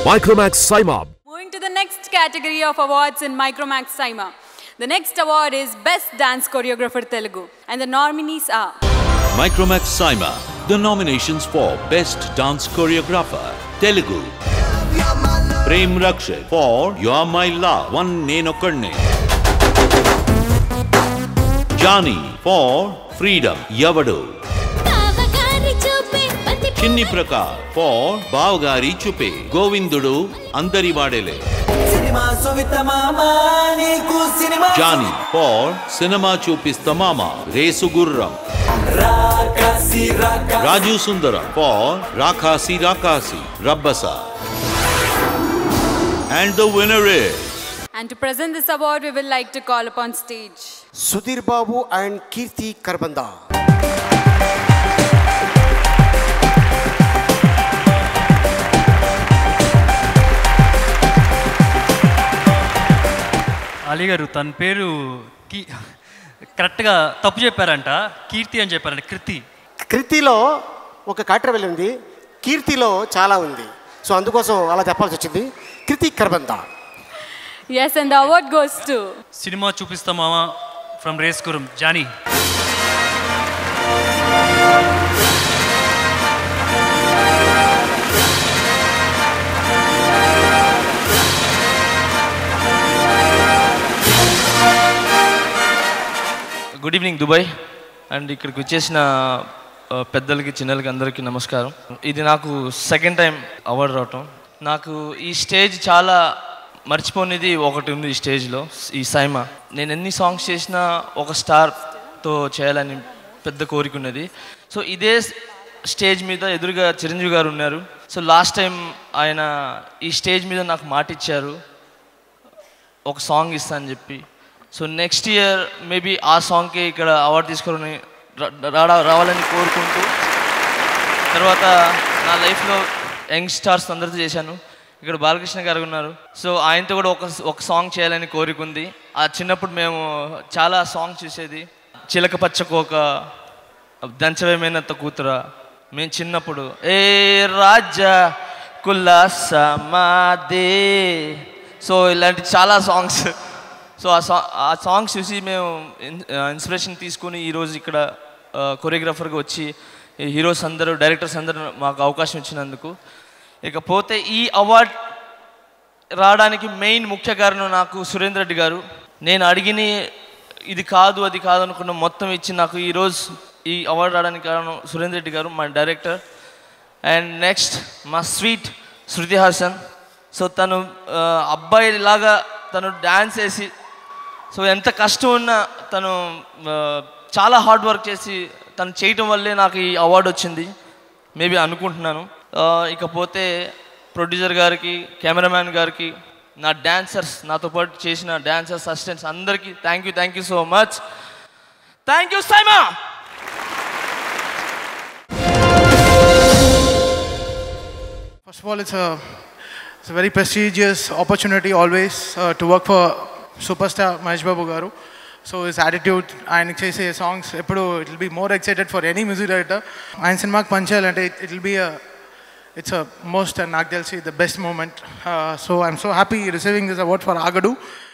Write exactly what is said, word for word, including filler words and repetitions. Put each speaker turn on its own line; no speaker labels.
Micromax Saima.
Moving to the next category of awards in Micromax Saima. The next award is Best Dance Choreographer Telugu, and the nominees are
Micromax Saima. The nominations for Best Dance Choreographer Telugu: Prem Rakshit for You're My Love, One Nenokarne. Johnny for Freedom, Yavadu. Chinni Prakar for Bavagari Chupe, Govindudu, Andari Vadele. Johnny for Cinema Chupista Mama, Resu Gurram. Raju Sundaram for Rakasi Rakasi, Rabbasa. And the winner is...
And to present this award, we will like to call upon stage
Sudhir Babu and Kirti Karbanda.
Ali garu tan peru ki correct ga tappu chepparanta, Kirti ani chepparanta. Kriti
Kritilo oka character ఉంది, కీర్తిలో చాలా ఉంది. So అందుకోసం అలా చెప్పాల్సి వచ్చింది. Kirti Karbanda.
Yes, and the award goes to
Cinema Chupista Mama from Reskuram, Johnny.
Good evening Dubai and ఇక్కడికి వచ్చేసిన పెద్దలకి చిన్నలకి అందరికీ నమస్కారం. ఇది నాకు సెకండ్ టైం అవార్డు రావటం. నాకు ఈ స్టేజ్ చాలా మర్చిపోనిది ఒకటి ఉంది. ఈ స్టేజ్లో ఈ సైమా నేను ఎన్ని సాంగ్స్ చేసినా ఒక స్టార్తో చేయాలని పెద్ద కోరిక ఉన్నది. సో ఇదే స్టేజ్ మీద ఎదురుగా చిరంజీవి గారు ఉన్నారు. సో లాస్ట్ టైం ఆయన ఈ స్టేజ్ మీద నాకు మాట ఇచ్చారు, ఒక సాంగ్ ఇస్తా అని చెప్పి. సో నెక్స్ట్ ఇయర్ మేబీ ఆ సాంగ్కి ఇక్కడ అవార్డు తీసుకొని రాడా రావాలని కోరుకుంటూ, తర్వాత నా లైఫ్లో యంగ్ స్టార్స్ అందరితో చేశాను. ఇక్కడ బాలకృష్ణ గారు ఉన్నారు. సో ఆయనతో కూడా ఒక ఒక సాంగ్ చేయాలని కోరికుంది. ఆ చిన్నప్పుడు మేము చాలా సాంగ్ చూసేది. చిలక పచ్చకోక, దంచవేమైనంత కూతుర, మేము చిన్నప్పుడు ఏ రాజా కుల్లాస మాదే, సో ఇలాంటి చాలా సాంగ్స్. సో ఆ సా ఆ సాంగ్స్ చూసి మేము ఇన్స్పిరేషన్ తీసుకుని ఈరోజు ఇక్కడ కొరియోగ్రాఫర్గా వచ్చి హీరోస్ అందరూ డైరెక్టర్స్ అందరూ మాకు అవకాశం ఇచ్చినందుకు. ఇకపోతే ఈ అవార్డ్ రావడానికి మెయిన్ ముఖ్య కారణం నాకు సురేందర్ రెడ్డి గారు. నేను అడిగిన ఇది కాదు అది కాదు అనుకున్న మొత్తం ఇచ్చి నాకు ఈరోజు ఈ అవార్డు రావడానికి కారణం సురేందర్ రెడ్డి గారు, మా డైరెక్టర్. అండ్ నెక్స్ట్ మా స్వీట్ శృతి హాసన్. సో తను అబ్బాయి లాగా తను డ్యాన్స్ వేసి, సో ఎంత కష్టం ఉన్నా తను చాలా హార్డ్ వర్క్ చేసి తను చేయటం వల్లే నాకు ఈ అవార్డు వచ్చింది మేబీ అనుకుంటున్నాను. ఇకపోతే ప్రొడ్యూసర్ గారికి, కెమెరామ్యాన్ గారికి, నా డాన్సర్స్, నాతో పాటు చేసిన డాన్సర్స్, అసిస్టెంట్స్ అందరికీ thank you thank you so much. Thank you SIIMA.
First of all, it's a it's a very prestigious opportunity always uh, to work for superstar Mahesh Babu garu. So his attitude, ఆయన చేసే songs ఎప్పుడు it will be more excited for any music director. ఆయన సినిమాకి పనిచేయాలంటే it will be a it's a most, నాకు తెలిసి the best moment. Uh, so I'm so happy receiving this award for Agadu.